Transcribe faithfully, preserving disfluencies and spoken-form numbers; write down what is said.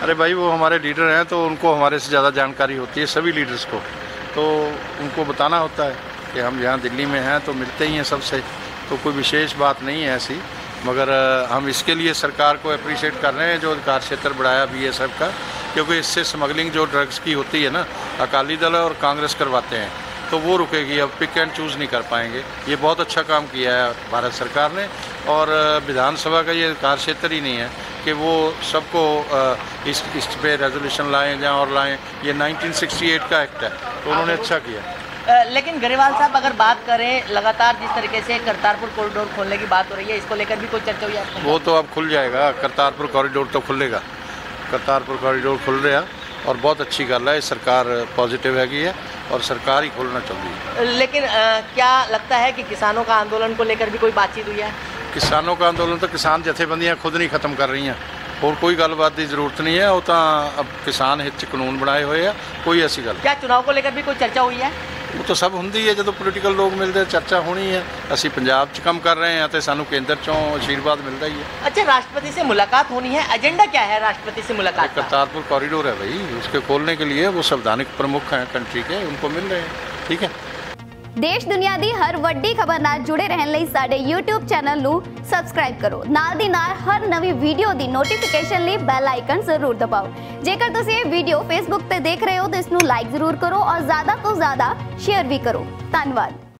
अरे भाई, वो हमारे लीडर हैं तो उनको हमारे से ज़्यादा जानकारी होती है, सभी लीडर्स को। तो उनको बताना होता है कि हम यहाँ दिल्ली में हैं तो मिलते ही हैं सबसे, तो कोई विशेष बात नहीं है ऐसी। मगर हम इसके लिए सरकार को अप्रिशिएट कर रहे हैं जो अधिकार क्षेत्र बढ़ाया बीएसएफ का, क्योंकि इससे स्मगलिंग जो ड्रग्स की होती है ना, अकाली दल और कांग्रेस करवाते हैं, तो वो रुकेगी। अब पिक एंड चूज़ नहीं कर पाएंगे। ये बहुत अच्छा काम किया है भारत सरकार ने। और विधानसभा का ये अधिकार क्षेत्र ही नहीं है कि वो सबको इस इस पे रेजोल्यूशन लाएं या और लाएं। ये नाइनटीन सिक्सटी एट का एक्ट है, तो उन्होंने अच्छा किया। लेकिन ग्रेवाल साहब, अगर बात करें लगातार जिस तरीके से करतारपुर कॉरिडोर खोलने की बात हो रही है, इसको लेकर भी कोई चर्चा हुई है? वो तो अब खुल जाएगा, करतारपुर कॉरिडोर तो खुलेगा। करतारपुर कॉरिडोर खुल रहा और बहुत अच्छी गल है। सरकार पॉजिटिव हैगी है और सरकार ही खोलना चाहती है। लेकिन आ, क्या लगता है कि किसानों का आंदोलन को लेकर भी कोई बातचीत हुई है? किसानों का अंदोलन तो किसान जथेबंदियां खुद नहीं खत्म कर रही हैं, और कोई गलबात की जरूरत नहीं है। वो तो अब किसान हित कानून बनाए हुए हैं, कोई ऐसी गल। क्या चुनाव को लेकर भी कोई चर्चा हुई है? वो तो सब होंदी है, जो पोलिटिकल लोग मिलते चर्चा होनी है। असी पंजाब च काम कर रहे हैं तो सानू केंद्र चों आशीर्वाद मिलता ही है। अच्छा, राष्ट्रपति से मुलाकात होनी है, एजेंडा क्या है राष्ट्रपति से मुलाकात? करतारपुर कॉरिडोर है भाई, उसके खोलने के लिए वो संवैधानिक प्रमुख हैं कंट्री के, उनको मिल रहे हैं। ठीक है। देश दुनिया दी हर वड्डी खबर नाल जुड़े रहन लई साडे यूट्यूब चैनल नू सबसक्राइब करो। नाल दी नाल हर नवी वीडियो दी नोटिफिकेशन ਲਈ बेल आइकन जरूर दबाओ। जेकर तुसीं ਇਹ वीडियो फेसबुक ते देख रहे हो तो इसनू लाइक जरूर करो और ज्यादा तो ज्यादा शेयर भी करो। धन्यवाद।